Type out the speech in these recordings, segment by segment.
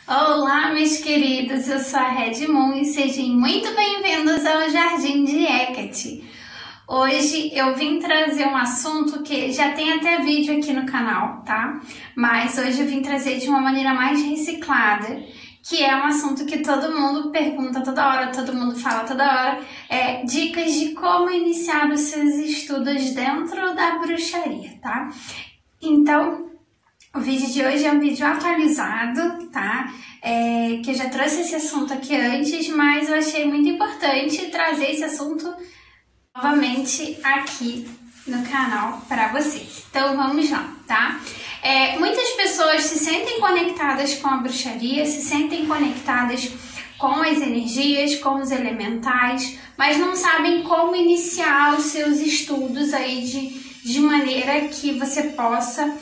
Olá, meus queridos, eu sou a Red Moon e sejam muito bem-vindos ao Jardim de Hecate. Hoje eu vim trazer um assunto que já tem até vídeo aqui no canal, tá? Mas hoje eu vim trazer de uma maneira mais reciclada, que é um assunto que todo mundo pergunta toda hora, todo mundo fala toda hora, dicas de como iniciar os seus estudos dentro da bruxaria, tá? Então, o vídeo de hoje é um vídeo atualizado, tá? Que eu já trouxe esse assunto aqui antes, mas eu achei muito importante trazer esse assunto novamente aqui no canal para vocês. Então vamos lá, tá? Muitas pessoas se sentem conectadas com a bruxaria, se sentem conectadas com as energias, com os elementais, mas não sabem como iniciar os seus estudos aí de maneira que você possa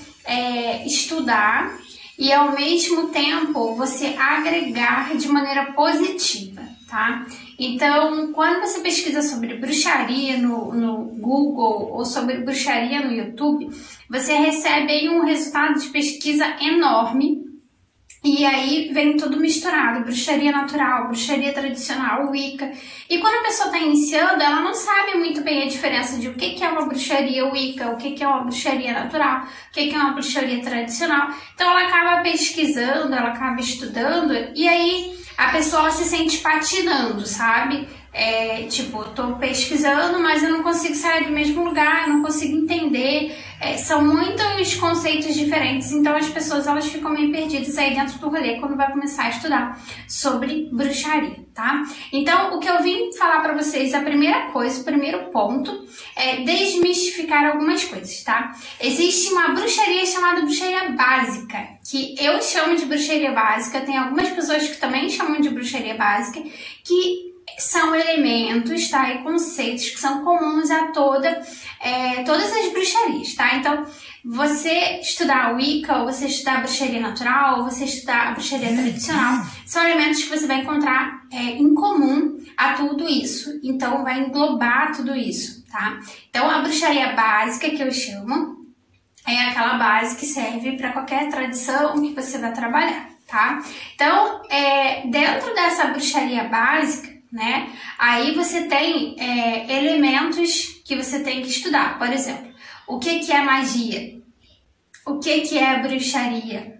estudar e ao mesmo tempo você agregar de maneira positiva, tá? Então, quando você pesquisa sobre bruxaria no Google ou sobre bruxaria no YouTube, você recebe aí um resultado de pesquisa enorme e aí vem tudo misturado, bruxaria natural, bruxaria tradicional, Wicca. E quando a pessoa está iniciando, ela não sabe muito bem a diferença de o que é uma bruxaria Wicca, o que é uma bruxaria natural, o que é uma bruxaria tradicional. Então ela acaba pesquisando, ela acaba estudando e aí a pessoa se sente patinando, sabe? Tipo, eu tô pesquisando, mas eu não consigo sair do mesmo lugar, eu não consigo entender. São muitos conceitos diferentes, então as pessoas elas ficam meio perdidas aí dentro do rolê quando vai começar a estudar sobre bruxaria, tá? Então, o que eu vim falar pra vocês, a primeira coisa, o primeiro ponto, é desmistificar algumas coisas, tá? Existe uma bruxaria chamada bruxaria básica, que eu chamo de bruxaria básica, tem algumas pessoas que também chamam de bruxaria básica, que são elementos, tá? E conceitos que são comuns a todas as bruxarias, tá? Então, você estudar a Wicca, ou você estudar a bruxaria natural, ou você estudar a bruxaria tradicional, são elementos que você vai encontrar em comum a tudo isso. Então, vai englobar tudo isso, tá? Então, a bruxaria básica, que eu chamo, é aquela base que serve para qualquer tradição que você vai trabalhar, tá? Então, dentro dessa bruxaria básica, né? Aí você tem elementos que você tem que estudar. Por exemplo, o que é magia? O que é bruxaria?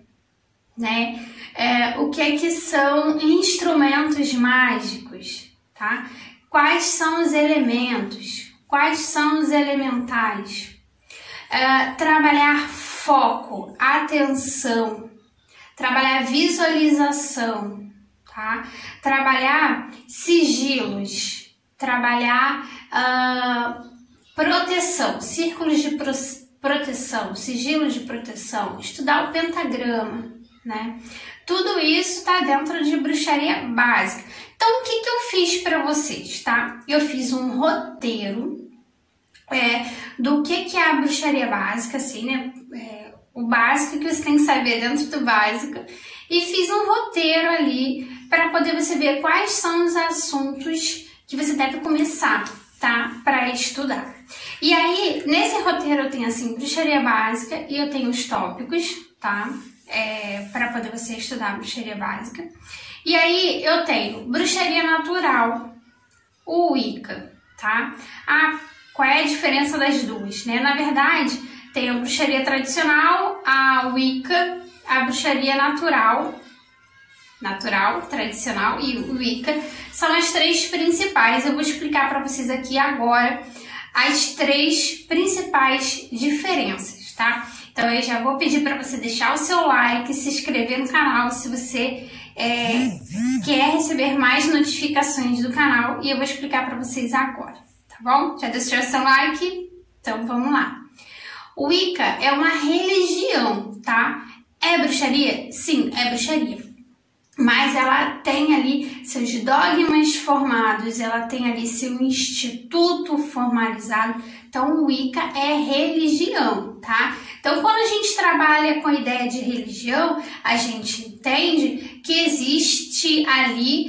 Né? O que são instrumentos mágicos? Tá? Quais são os elementos? Quais são os elementais? Trabalhar foco, atenção, trabalhar visualização, tá? Trabalhar sigilos, trabalhar proteção, círculos de proteção, sigilos de proteção, estudar o pentagrama, né? Tudo isso está dentro de bruxaria básica. Então, o que eu fiz para vocês, tá? Eu fiz um roteiro do que é a bruxaria básica, assim, né? O básico que você tem que saber dentro do básico. E fiz um roteiro ali para poder você ver quais são os assuntos que você deve começar, tá? Para estudar. E aí, nesse roteiro eu tenho assim, bruxaria básica e eu tenho os tópicos, tá? Para poder você estudar a bruxaria básica. E aí eu tenho bruxaria natural, o Wicca, tá? Qual é a diferença das duas, né? Na verdade, tem a bruxaria tradicional, a Wicca, a bruxaria natural, tradicional e o Wicca são as três principais. Eu vou explicar para vocês aqui agora as três principais diferenças, tá? Então eu já vou pedir para você deixar o seu like, se inscrever no canal se você quer receber mais notificações do canal e eu vou explicar para vocês agora, tá bom? Já deixou o seu like? Então vamos lá. O Wicca é uma religião, tá? É bruxaria? Sim, é bruxaria. Mas ela tem ali seus dogmas formados, ela tem ali seu instituto formalizado. Então, o Wicca é religião, tá? Então, quando a gente trabalha com a ideia de religião, a gente entende que existe ali,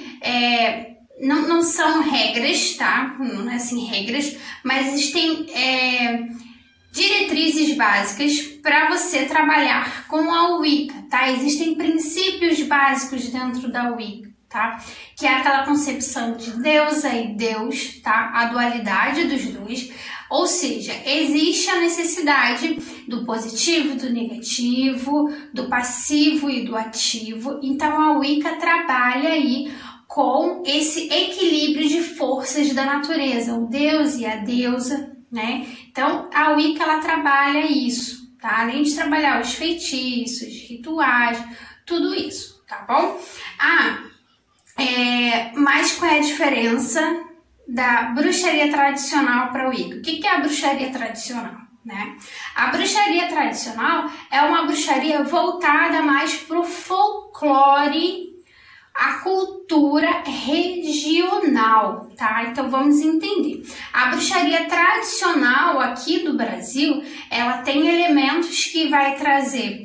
não são regras, tá? Não é assim regras, mas existem diretrizes básicas para você trabalhar com a Wicca, tá? Existem princípios básicos dentro da Wicca, tá? Que é aquela concepção de deusa e Deus, tá? A dualidade dos dois. Ou seja, existe a necessidade do positivo, do negativo, do passivo e do ativo. Então a Wicca trabalha aí com esse equilíbrio de forças da natureza, o Deus e a deusa, né? Então a Wicca ela trabalha isso, tá? Além de trabalhar os feitiços, rituais, tudo isso, tá bom? Mas qual é a diferença da bruxaria tradicional para a Wicca? O que é a bruxaria tradicional, né? A bruxaria tradicional é uma bruxaria voltada mais para o folclore, a cultura regional, tá? Então vamos entender. A bruxaria tradicional aqui do Brasil, ela tem elementos que vai trazer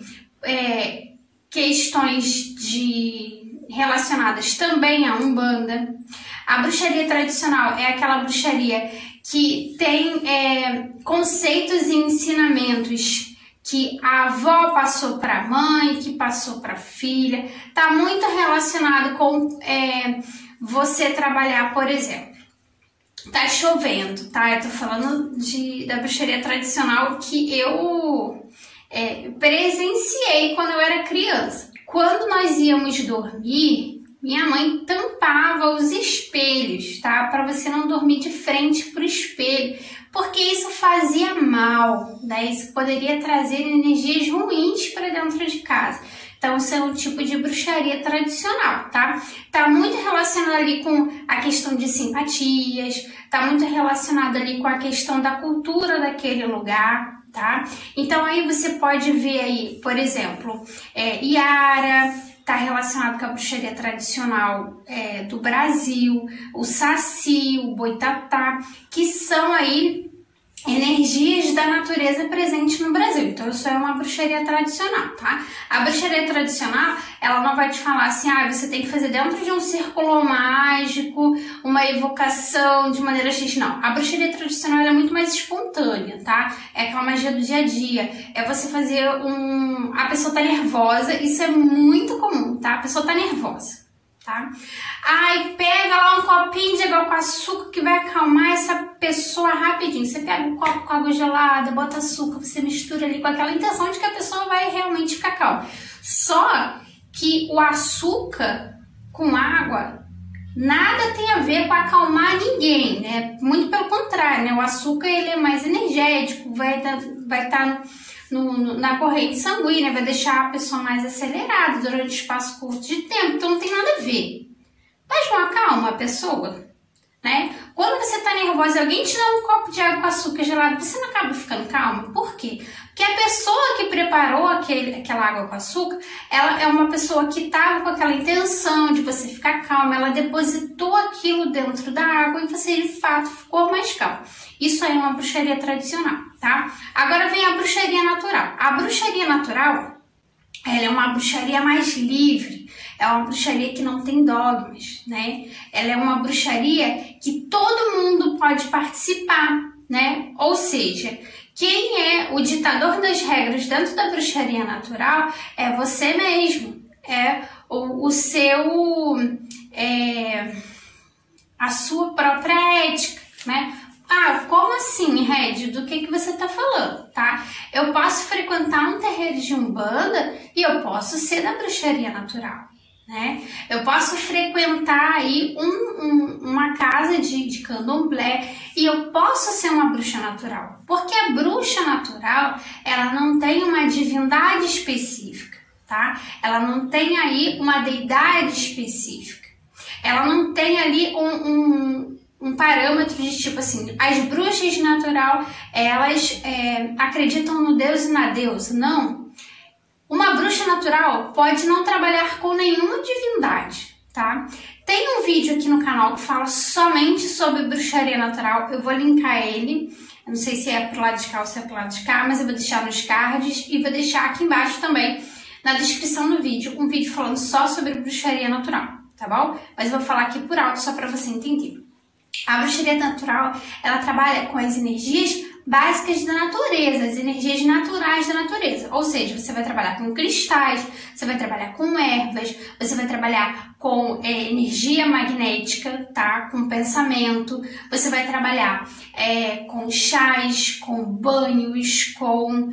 questões relacionadas também à Umbanda. A bruxaria tradicional é aquela bruxaria que tem conceitos e ensinamentos que a avó passou para a mãe, que passou para a filha. Tá muito relacionado com você trabalhar, por exemplo, tá chovendo, tá? Eu tô falando da bruxaria tradicional que eu presenciei quando eu era criança. Quando nós íamos dormir, minha mãe tampava os espelhos, tá? Para você não dormir de frente para o espelho, porque isso fazia mal, né? Isso poderia trazer energias ruins para dentro de casa. Então, isso é um tipo de bruxaria tradicional, tá? Tá muito relacionado ali com a questão de simpatias, tá muito relacionado ali com a questão da cultura daquele lugar, tá? Então, aí você pode ver aí, por exemplo, Iara, tá relacionado com a bruxaria tradicional do Brasil, o Saci, o Boitatá, que são aí energias da natureza presentes no Brasil. Então isso é uma bruxaria tradicional, tá? A bruxaria tradicional, ela não vai te falar assim, você tem que fazer dentro de um círculo mágico, uma evocação de maneira X. Não, a bruxaria tradicional é muito mais espontânea, tá? É aquela magia do dia a dia, é você fazer a pessoa tá nervosa, isso é muito comum, tá? A pessoa tá nervosa, tá? Pega lá um copinho de água com açúcar que vai acalmar essa pessoa rapidinho. Você pega um copo com água gelada, bota açúcar, você mistura ali com aquela intenção de que a pessoa vai realmente ficar calma. Só que o açúcar com água nada tem a ver com acalmar ninguém, né? Muito pelo contrário, né? O açúcar ele é mais energético, vai estar na corrente sanguínea, vai deixar a pessoa mais acelerada durante um espaço curto de tempo, então não tem nada a ver. Mas não acalma a pessoa, né? Quando você tá nervosa e alguém te dá um copo de água com açúcar gelado, você não acaba ficando calma? Por quê? Porque a pessoa que preparou aquela água com açúcar, ela é uma pessoa que estava com aquela intenção de você ficar calma, ela depositou aquilo dentro da água e você de fato ficou mais calmo. Isso aí é uma bruxaria tradicional, tá? Agora vem a bruxaria natural. A bruxaria natural, ela é uma bruxaria mais livre, é uma bruxaria que não tem dogmas, né? Ela é uma bruxaria que todo mundo pode participar, né? Ou seja, quem é o ditador das regras dentro da bruxaria natural é você mesmo, é a sua própria ética, né? Como assim, Red? Do que você tá falando, tá? Eu posso frequentar um terreiro de Umbanda e eu posso ser da bruxaria natural, né? Eu posso frequentar aí uma casa de candomblé e eu posso ser uma bruxa natural. Porque a bruxa natural, ela não tem uma divindade específica, tá? Ela não tem aí uma deidade específica. Ela não tem ali um parâmetro de tipo assim, as bruxas de natural, elas acreditam no Deus e na deusa. Não. Uma bruxa natural pode não trabalhar com nenhuma divindade, tá? Tem um vídeo aqui no canal que fala somente sobre bruxaria natural. Eu vou linkar ele. Eu não sei se é pro lado de cá ou se é pro lado de cá, mas eu vou deixar nos cards e vou deixar aqui embaixo também, na descrição do vídeo, um vídeo falando só sobre bruxaria natural, tá bom? Mas eu vou falar aqui por alto só para você entender. A bruxaria natural, ela trabalha com as energias básicas da natureza, as energias naturais da natureza. Ou seja, você vai trabalhar com cristais, você vai trabalhar com ervas, você vai trabalhar com energia magnética, tá? Com pensamento, você vai trabalhar com chás, com banhos, com...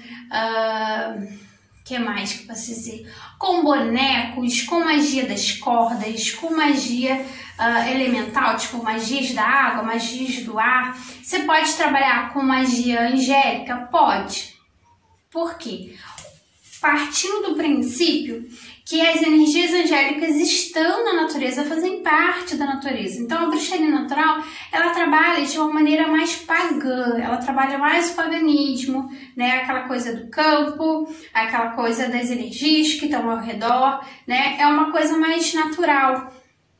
que mais que eu posso dizer? Com bonecos, com magia das cordas, com magia elemental, tipo magias da água, magias do ar. Você pode trabalhar com magia angélica? Pode. Por quê? Partindo do princípio que as energias angélicas estão na natureza, fazem parte da natureza. Então, a bruxaria natural, ela trabalha de uma maneira mais pagã, ela trabalha mais o paganismo, né? Aquela coisa do campo, aquela coisa das energias que estão ao redor, né? É uma coisa mais natural.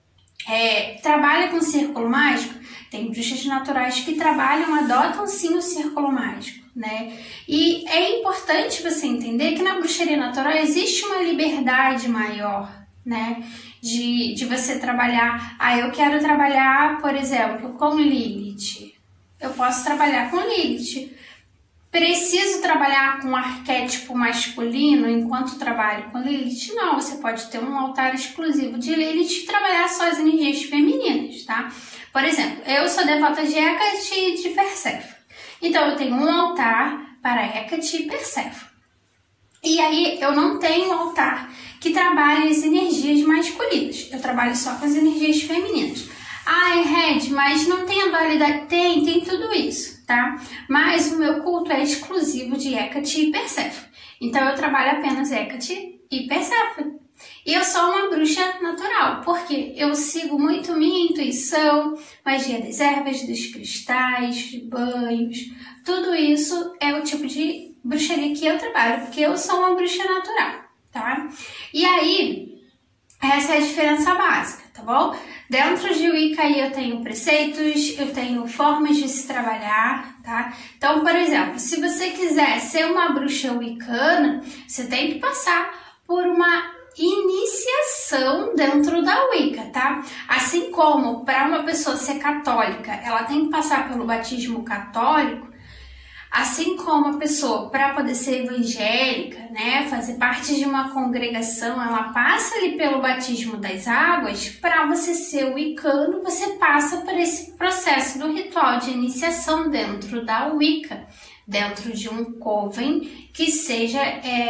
Trabalha com o círculo mágico, tem bruxas naturais que trabalham, adotam sim o círculo mágico, né? E é importante você entender que na bruxaria natural existe uma liberdade maior, né? De você trabalhar, eu quero trabalhar, por exemplo, com Lilith. Eu posso trabalhar com Lilith. Preciso trabalhar com um arquétipo masculino enquanto trabalho com Lilith? Não, você pode ter um altar exclusivo de Lilith e trabalhar só as energias femininas, tá? Por exemplo, eu sou devota de Hecate e de Perséfone. Então, eu tenho um altar para Hecate e Perséfone. E aí, eu não tenho um altar que trabalhe as energias masculinas. Eu trabalho só com as energias femininas. Red, mas não tem a dualidade? Tem tudo isso, tá? Mas o meu culto é exclusivo de Hecate e Perséfone. Então, eu trabalho apenas Hecate e Perséfone. E eu sou uma bruxa natural, porque eu sigo muito minha intuição, magia das ervas, dos cristais, de banhos. Tudo isso é o tipo de bruxaria que eu trabalho, porque eu sou uma bruxa natural, tá? E aí, essa é a diferença básica, tá bom? Dentro de Wicca eu tenho preceitos, eu tenho formas de se trabalhar, tá? Então, por exemplo, se você quiser ser uma bruxa wiccana, você tem que passar por uma iniciação dentro da Wicca, tá? Assim como para uma pessoa ser católica, ela tem que passar pelo batismo católico, assim como a pessoa, para poder ser evangélica, né, fazer parte de uma congregação, ela passa ali pelo batismo das águas. Para você ser wiccano, você passa por esse processo do ritual de iniciação dentro da Wicca, dentro de um coven que seja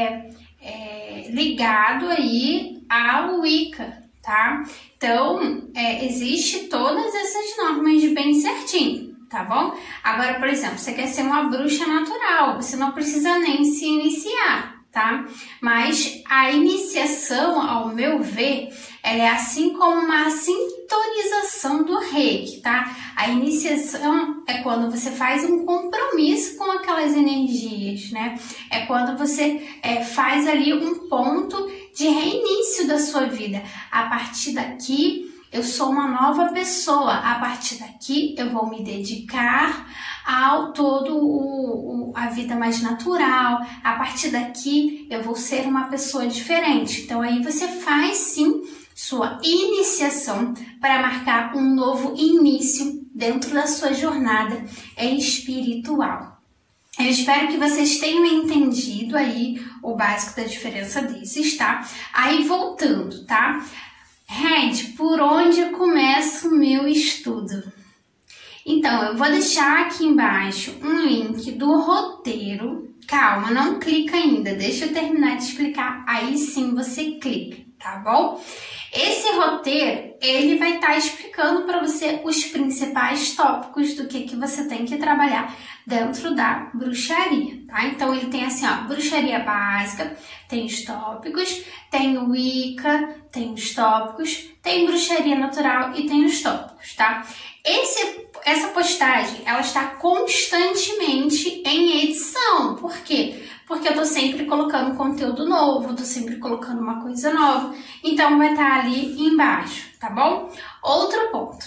ligado aí ao Wicca, tá? Então, existe todas essas normas bem certinho, tá bom? Agora, por exemplo, você quer ser uma bruxa natural, você não precisa nem se iniciar, tá? Mas a iniciação, ao meu ver, ela é assim como uma sintonização do reiki, tá? A iniciação é quando você faz um compromisso com aquelas energias, né? É quando você faz ali um ponto de reinício da sua vida. A partir daqui, eu sou uma nova pessoa. A partir daqui, eu vou me dedicar ao a vida mais natural. A partir daqui, eu vou ser uma pessoa diferente. Então, aí você faz, sim, sua iniciação para marcar um novo início dentro da sua jornada espiritual. Eu espero que vocês tenham entendido aí o básico da diferença desses, tá? Aí, voltando, tá? Por onde eu começo o meu estudo? Então, eu vou deixar aqui embaixo um link do roteiro. Calma, não clica ainda, deixa eu terminar de explicar, aí sim você clica, tá bom? Esse roteiro, ele vai estar explicando para você os principais tópicos do que você tem que trabalhar dentro da bruxaria, tá? Então, ele tem assim, ó, bruxaria básica, tem os tópicos, tem o Wicca, tem os tópicos, tem bruxaria natural e tem os tópicos, tá? Essa postagem, ela está constantemente em edição. Por quê? Porque eu tô sempre colocando conteúdo novo, tô sempre colocando uma coisa nova. Então, vai estar ali embaixo, tá bom? Outro ponto.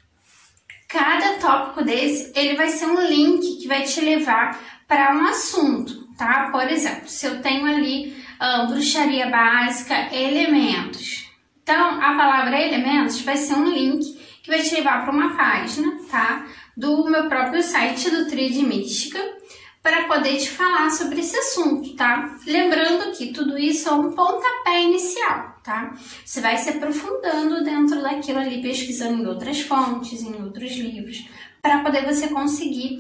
Cada tópico desse, ele vai ser um link que vai te levar para um assunto, tá? Por exemplo, se eu tenho ali bruxaria básica, elementos. Então, a palavra elementos vai ser um link que vai te levar para uma página, tá? Do meu próprio site do Tríade Mística, para poder te falar sobre esse assunto, tá? Lembrando que tudo isso é um pontapé inicial, tá? Você vai se aprofundando dentro daquilo ali, pesquisando em outras fontes, em outros livros, para poder você conseguir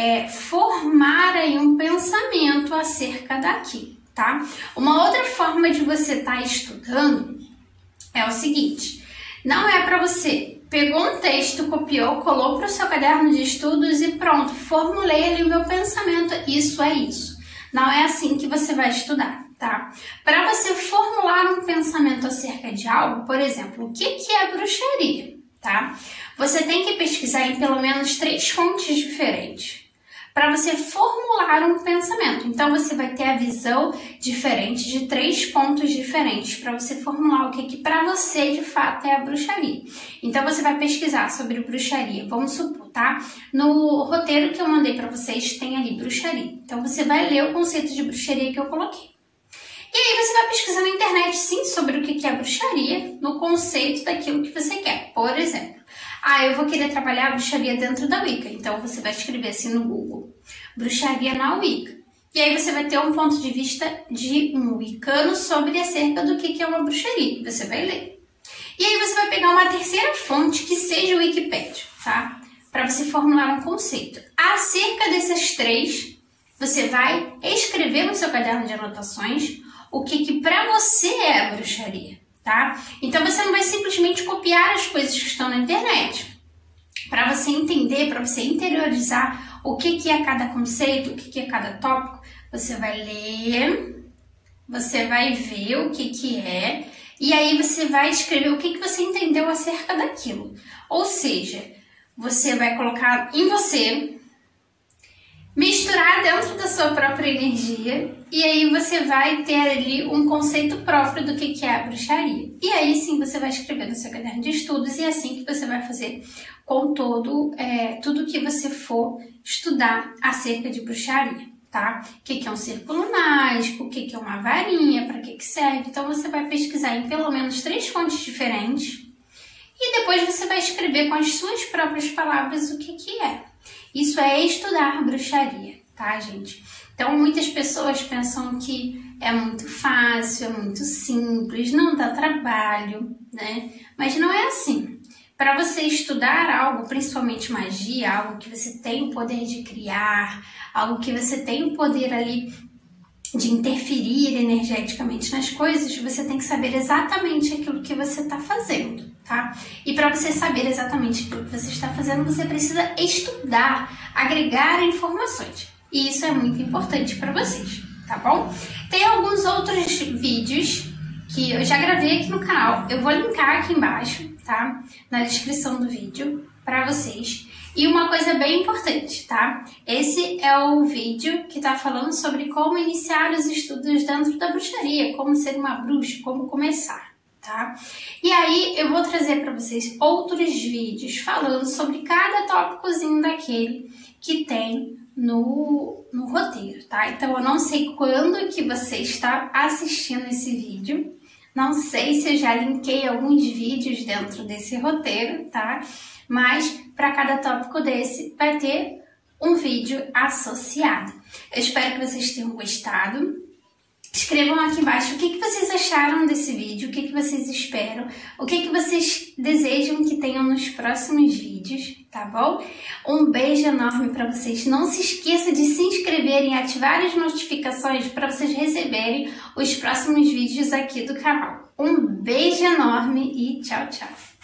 formar aí um pensamento acerca daquilo, tá? Uma outra forma de você estar estudando é o seguinte: não é para você pegou um texto, copiou, colou para o seu caderno de estudos e pronto, formulei ali o meu pensamento, isso é isso. Não é assim que você vai estudar, tá? Para você formular um pensamento acerca de algo, por exemplo, o que é bruxaria, tá? Você tem que pesquisar em pelo menos 3 fontes diferentes para você formular um pensamento. Então, você vai ter a visão diferente de 3 pontos diferentes para você formular o que para você, de fato, é a bruxaria. Então, você vai pesquisar sobre bruxaria, vamos supor, tá? No roteiro que eu mandei para vocês tem ali bruxaria. Então, você vai ler o conceito de bruxaria que eu coloquei. E aí, você vai pesquisar na internet, sim, sobre o que é bruxaria, no conceito daquilo que você quer. Por exemplo, eu vou querer trabalhar a bruxaria dentro da Wicca. Então, você vai escrever assim no Google, bruxaria na Wicca. E aí, você vai ter um ponto de vista de um wiccano sobre acerca do que é uma bruxaria. Você vai ler. E aí, você vai pegar uma terceira fonte que seja o Wikipedia, tá? Para você formular um conceito. Acerca dessas 3, você vai escrever no seu caderno de anotações o que para você é a bruxaria, tá? Então, você não vai simplesmente copiar as coisas que estão na internet. Para você entender, para você interiorizar o que é cada conceito, o que é cada tópico, você vai ler, você vai ver o que é, e aí você vai escrever o que você entendeu acerca daquilo. Ou seja, você vai colocar em você, misturar dentro da sua própria energia, e aí você vai ter ali um conceito próprio do que é a bruxaria. E aí sim você vai escrever no seu caderno de estudos, e é assim que você vai fazer com tudo que você for estudar acerca de bruxaria, tá? O que é um círculo mágico, o que é uma varinha, para que serve. Então você vai pesquisar em pelo menos 3 fontes diferentes, e depois você vai escrever com as suas próprias palavras o que é. Isso é estudar bruxaria, tá, gente? Então, muitas pessoas pensam que é muito fácil, é muito simples, não dá trabalho, né? Mas não é assim. Para você estudar algo, principalmente magia, algo que você tem o poder de criar, algo que você tem o poder ali de interferir energeticamente nas coisas, você tem que saber exatamente aquilo que você está fazendo, tá? E para você saber exatamente aquilo que você está fazendo, você precisa estudar, agregar informações. E isso é muito importante para vocês, tá bom? Tem alguns outros vídeos que eu já gravei aqui no canal. Eu vou linkar aqui embaixo, tá? Na descrição do vídeo para vocês. E uma coisa bem importante, tá? Esse é o vídeo que tá falando sobre como iniciar os estudos dentro da bruxaria, como ser uma bruxa, como começar, tá? E aí eu vou trazer para vocês outros vídeos falando sobre cada tópicozinho daquele que tem no roteiro, tá? Então eu não sei quando que você está assistindo esse vídeo, não sei se eu já linkei alguns vídeos dentro desse roteiro, tá? Mas para cada tópico desse vai ter um vídeo associado. Eu espero que vocês tenham gostado. Escrevam aqui embaixo o que vocês acharam desse vídeo, o que vocês esperam, o que vocês desejam que tenham nos próximos vídeos, tá bom? Um beijo enorme para vocês. Não se esqueça de se inscreverem e ativar as notificações para vocês receberem os próximos vídeos aqui do canal. Um beijo enorme e tchau, tchau!